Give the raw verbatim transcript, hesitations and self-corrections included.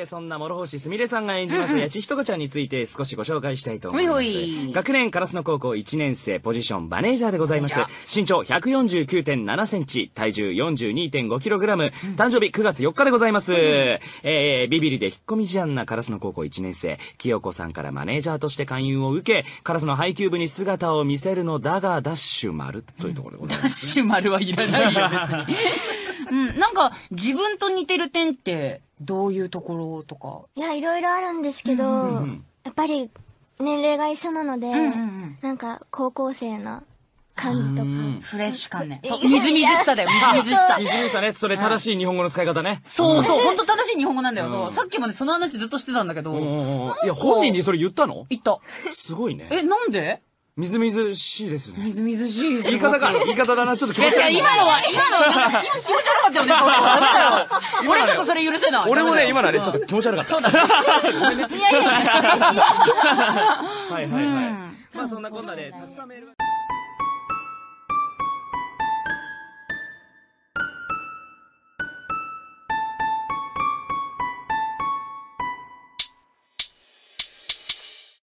で、そんな諸星すみれさんが演じます、八千ひとかちゃんについて少しご紹介したいと思います。 ほいほい。 学年烏野高校いちねん生、ポジションマネージャーでございます。身長 ひゃくよんじゅうきゅうてんななセンチ、体重 よんじゅうにてんごキログラム、誕生日くがつよっかでございます。うん、えー、ビビリで引っ込み思案な烏野高校いちねん生、清子さんからマネージャーとして勧誘を受け、烏野配球部に姿を見せるのだが、ダッシュ丸というところでございます、 ね。ダッシュ丸はいらないよ、別に。うん、なんか、自分と似てる点って、どういうところとか。 いや、いろいろあるんですけど、うんうん、やっぱり、年齢が一緒なので、うんうんうん、なんか、高校生な感じとか。 フレッシュ感ね。そう、みずみずしさだよ、みずみずしさ。 みずみずしさね。それ正しい日本語の使い方ね。 そうそう、本当正しい日本語なんだよ。そう。さっきまでその話ずっとしてたんだけど。 いや、本人にそれ言ったの？ 言った。 すごいね。 え、なんで？ みずみずしいですね。 みずみずしいです。 言い方か。言い方だな。ちょっと気持ち悪い。 いや、今のは、今のは、今気持ち悪かったよね。俺ちょっとそれ許せない。 俺もね、今のはね、ちょっと気持ち悪かった。 そうだね。いやいや。 はいはいはい。まあそんなこんなで、たくさんメールが。